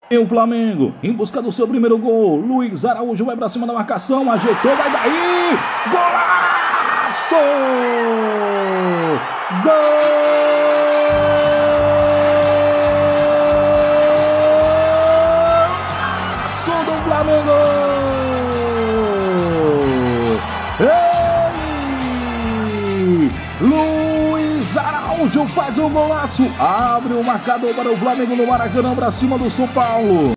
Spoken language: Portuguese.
E o Flamengo, em busca do seu primeiro gol, Luiz Araújo vai pra cima da marcação, ajeitou, vai daí, golaço! Golaço do Flamengo! Ele, Luiz Araújo faz um golaço, abre o marcador para o Flamengo no Maracanã, pra cima do São Paulo.